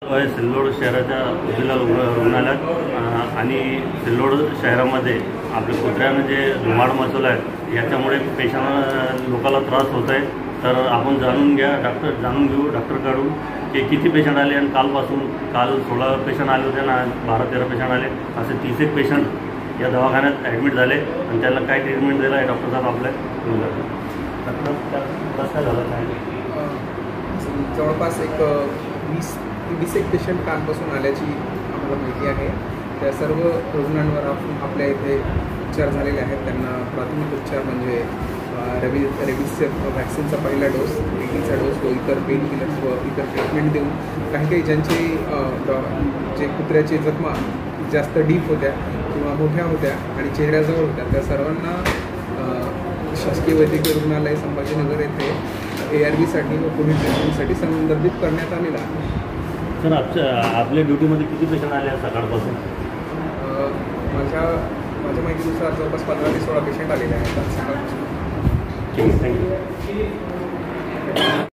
सिल्लोड शहराच्या उपजिल्हा रुग्णालयात आणि सिल्लोड शहरामध्ये आपल्या कुत्र्यानं जे धुमाड मचवला आहे याच्यामुळे लोकांना त्रास होत आहे। तर आपण जाणून घेऊ डॉक्टरकडून की किती पेशंट आले आणि काल 16 पेशंट आले होते ना 12-13 पेशंट आले, असे 30 पेशंट या दवाखान्यात ॲडमिट झाले आणि त्याला काय ट्रीटमेंट दिलं आहे डॉक्टर साहेब आपल्या कसं काय झालं काय? जवळपास एक 20 पेशंट कालपासून आल्याची आम्हाला माहिती आहे। त्या सर्व रुग्णांवर आपल्या इथे उपचार झालेले आहेत। त्यांना प्राथमिक उपचार म्हणजे रेबीजच्या वॅक्सिनचा पहिला डोस, टीटीचा डोस व इतर पेन किलर्स व इतर ट्रीटमेंट देऊन काही ज्यांचे जे कुत्र्याचे जखमा जास्त डीप होत्या किंवा मोठ्या होत्या आणि चेहऱ्याजवळ होत्या त्या सर्वांना शासकीय वैद्यकीय रुग्णालय संभाजीनगर येथे ARVसाठी व पुढील ट्रीटमेंटसाठी संदर्भित करण्यात आलेला आहे। सर आपल्या ड्युटीमध्ये किती पेशंट आले सकाळपासून? माझ्या माहितीनुसार जवळपास 15 ते 16 पेशंट आलेले आहेत सकाळपासून। थँक्यू।